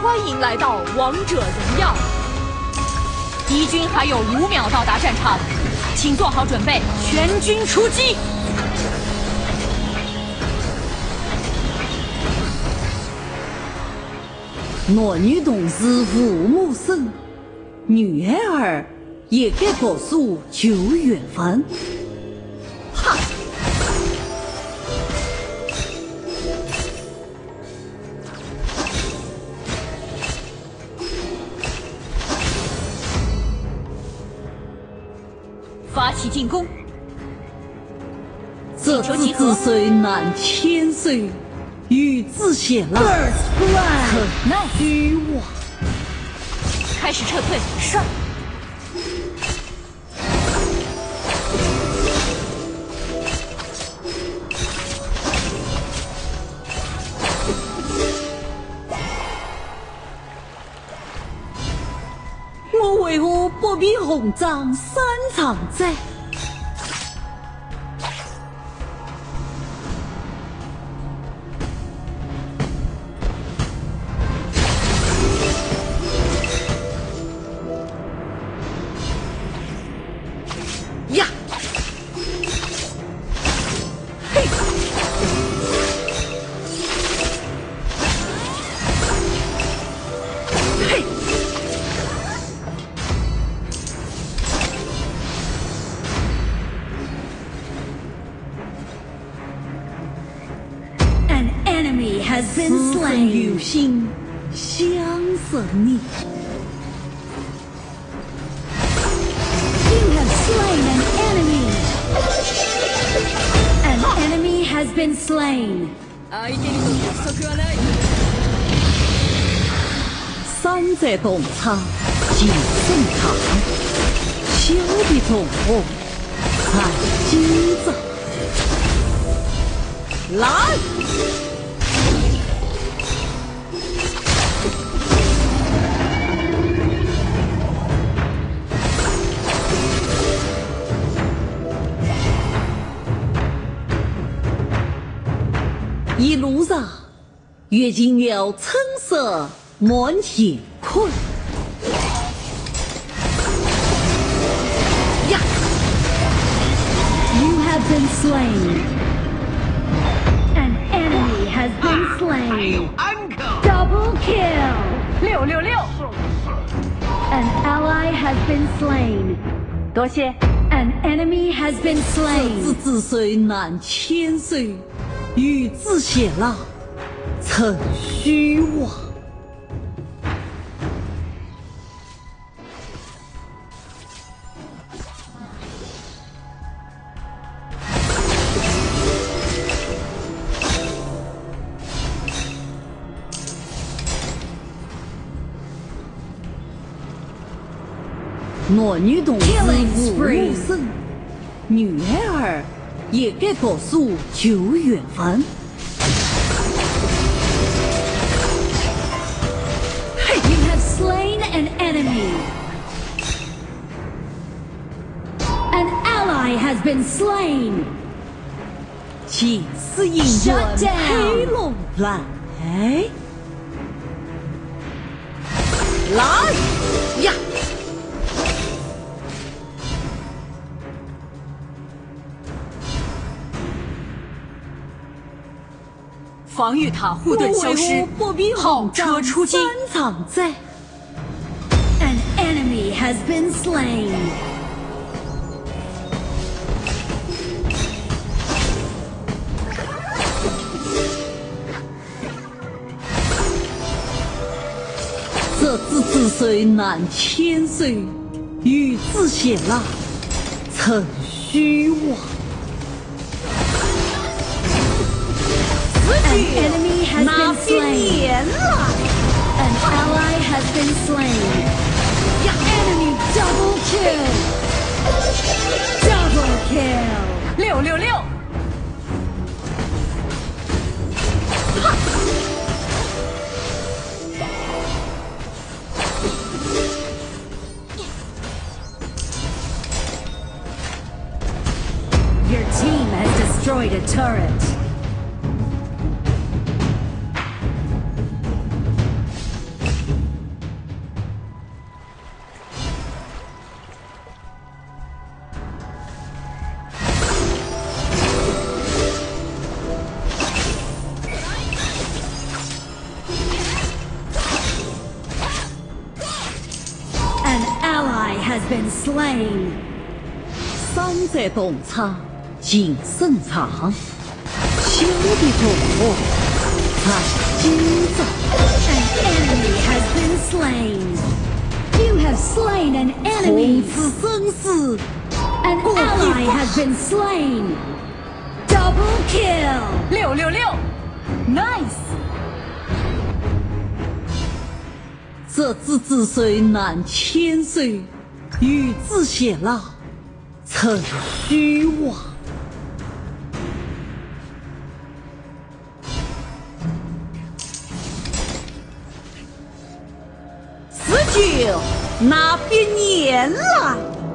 欢迎来到王者荣耀。敌军还有5秒到达战场，请做好准备，全军出击！ 男女同是父母生，女孩儿也该告诉求缘分。哈！ 发起进攻！ 这子虽难千岁，与子偕老，曾虚妄。 开始撤退，上！ 我为何不比红掌3场战？呀！嘿！嘿！ Has been slain. 有心相胜你。 You have slain an enemy. An enemy has been slain. 山寨洞察几胜场，小的同伙才今早来。一路上，越经了橙色满乾坤。呀 You have been slain. An enemy has been slain. Double kill. 666。 An ally has been slain. 多谢。 An enemy has been slain. 子虽难千岁，与子偕老，曾虚妄。男女同是父母生，女孩儿也该告诉求缘分。 You have slain an enemy. An ally has been slain. 气死姻缘黑龙来，来呀！ 防御塔护盾消失，炮车出击。 3场战。 An enemy has been slain. 这子虽难千岁，与子偕老，曾虚妄。 An enemy has been slain. An ally has been slain. Enemy double kill. Double kill. 666。 Your team has destroyed a turret. been slain. 山在洞察尽胜场，小的痛苦才今早。 An enemy has been slain. You have slain an 从 enemy. 此生死 An ally has been slain. Double kill. 666 ，nice。 这子之水难千岁，与子偕老，成虚妄。19那边撵来，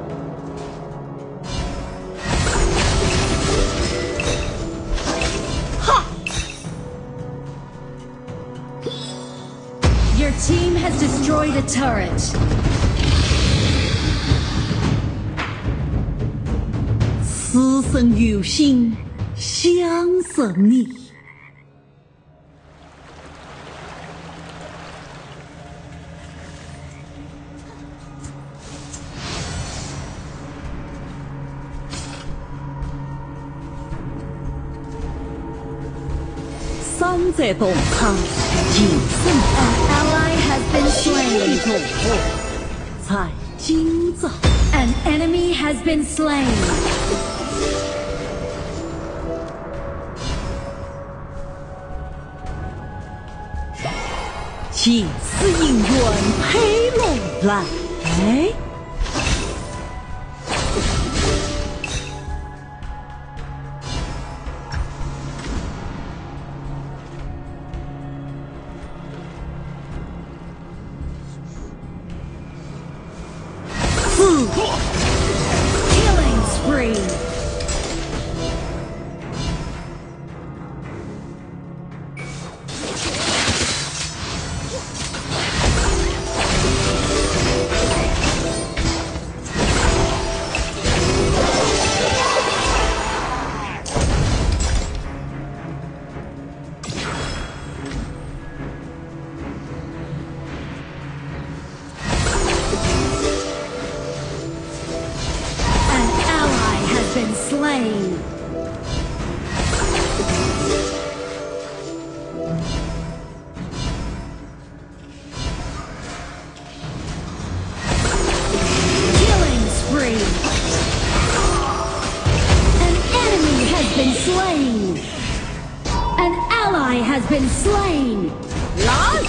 Your team has destroyed a turret. 此生有幸相胜你。山在洞察尽胜 An ally has been 小的 slain. 痛苦才今早。 An enemy has been slain. 尽是姻缘配龙来。 Killing spree. An ally has been slain. Killing spree. An enemy has been slain. An ally has been slain. 来！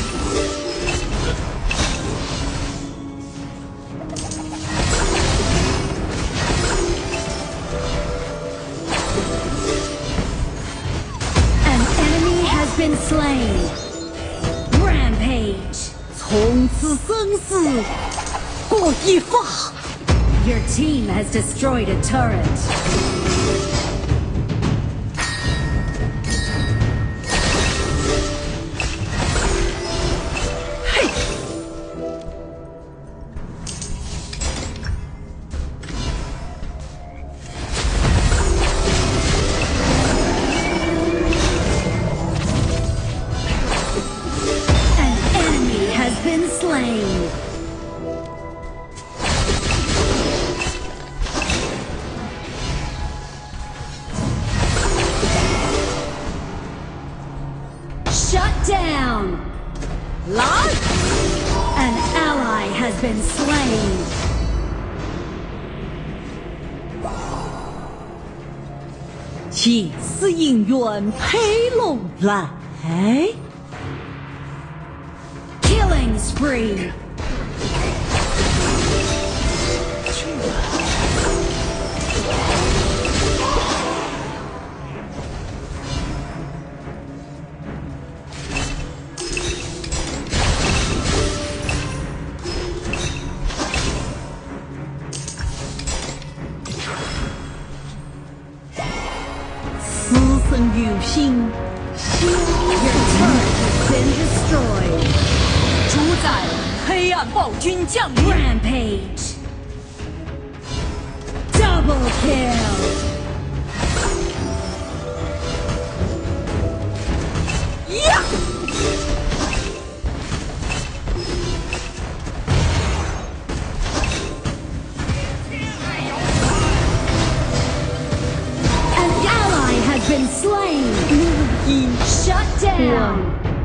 An enemy has been slain. Rampage. 从此生死过一发。 Your team has destroyed a turret. An enemy has been slain. Shut down. 来！ An ally has been slain. 尽是姻缘配龙来。 Killing spree. 此生有幸相 Your turret has been destroyed. 主宰黑暗暴君降临， Rampage. Double kill. 呀！ An down.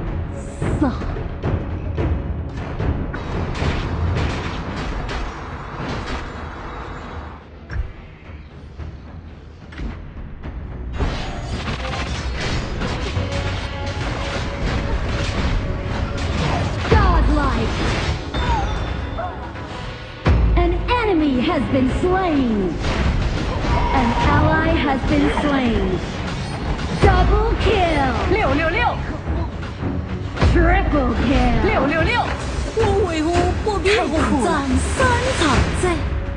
Godlike. An enemy has been slain. An ally has been slain. Double kill. 666 Triple kill. 666， 我为何不比红掌三场战？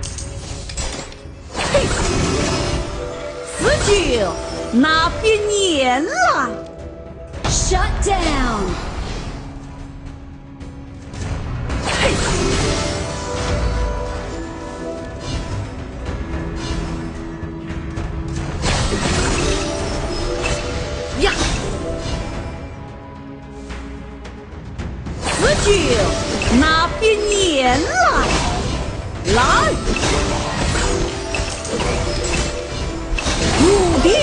嘿，19那边撵来！ Shut down. 呀，19那边撵来！来，无敌！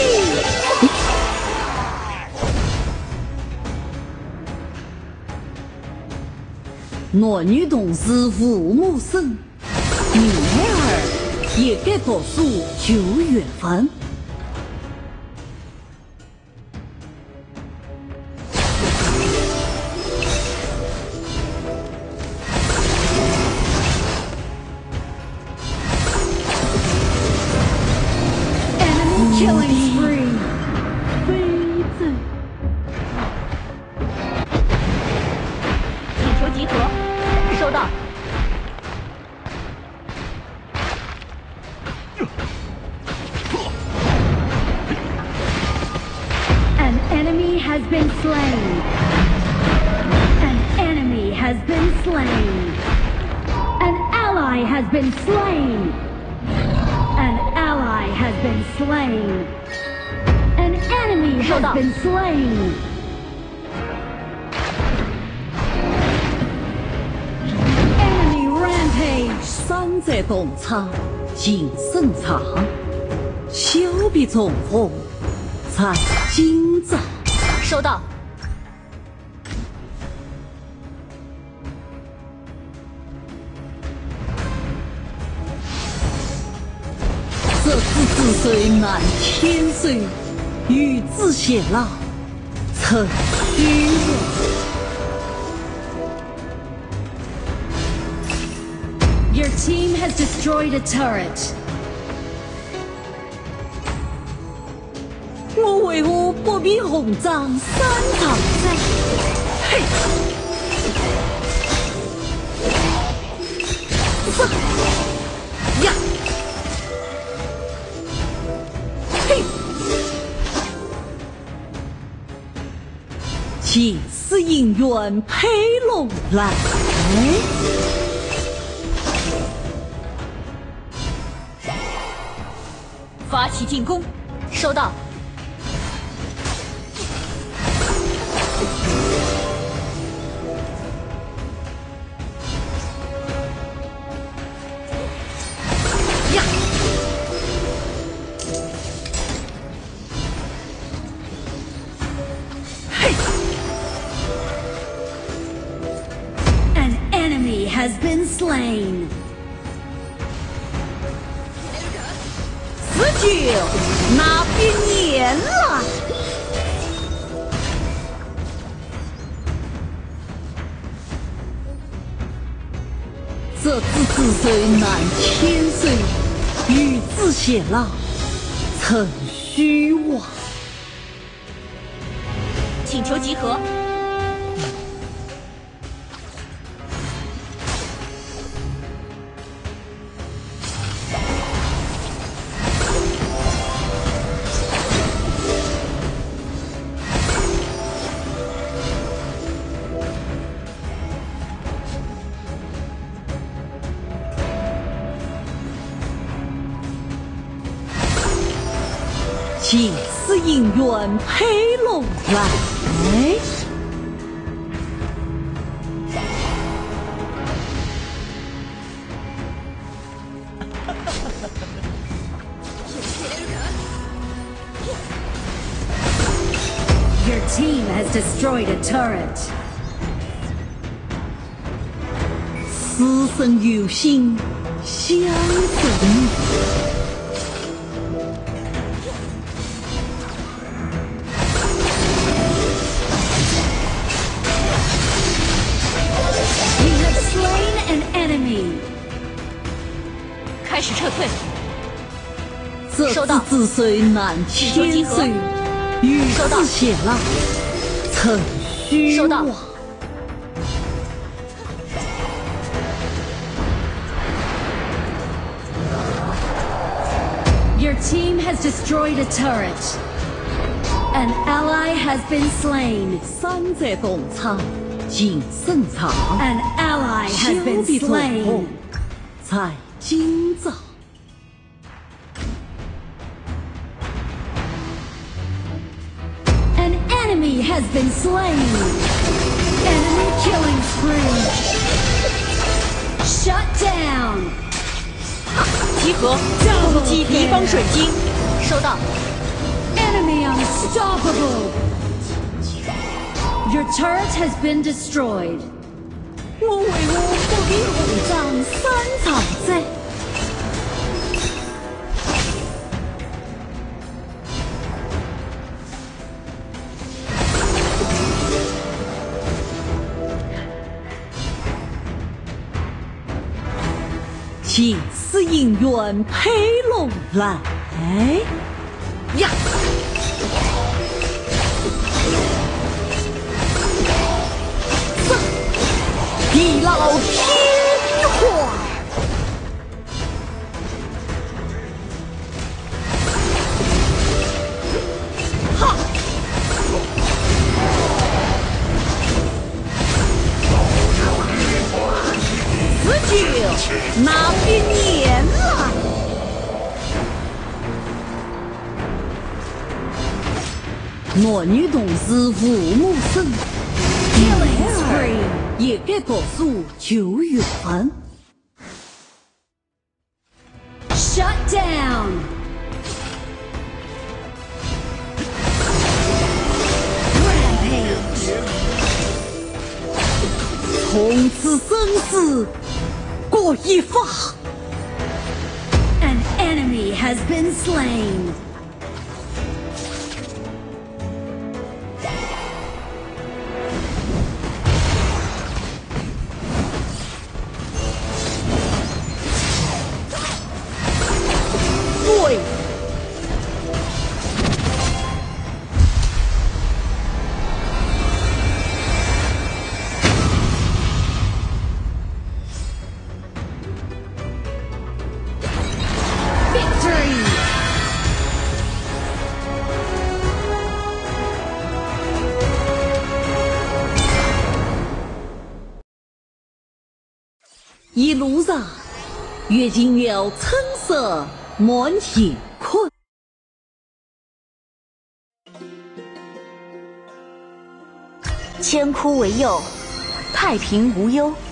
我女同志父母生，女儿也该读书9月份。 Killing spree. 飞在请求集合，收到。 An enemy has been slain. An enemy has been slain. An ally has been slain. An ally has been slain. An enemy has been slain. Enemy rampage. 山寨洞察尽胜场，小笔重逢才今早。 收到。 这子岁满千岁，与子偕老成虚荣。 Your team has destroyed a turret. 我为何不比红掌三场战？嘿！上呀！嘿！前世姻缘配龙来。 发起进攻，收到。 呀！嘿！ An enemy has been slain. 19那边撵来！这子岁难千岁，与子偕老成虚妄。 请求集合。 前世姻缘配龙来。 Your team has destroyed destroyed a turret. 此生有幸相逢。 You have slain an enemy. 开始撤退。 这收到子岁难千岁，与收到子偕老，曾虚收到妄。 Your team has destroyed a turret. An ally has been slain. 山寨洞察尽胜场， An ally 相 has been 比同 slain. 在今早。 An enemy has been slain. Enemy killing spree. Shut down. 集合，攻击敌方水晶。收到。 Enemy unstoppable. Your turret has been destroyed. 我为我不比红掌三场在。请司银元配龙来呀！地老天荒。 就那比年来，我女同志父母生，女儿也该告诉9月份。 Shut down. Rampage. 从此生死各一方。 An enemy has been slain. Victory! 一路上，越经了橙色满乾坤。 千枯为釉，太平无忧。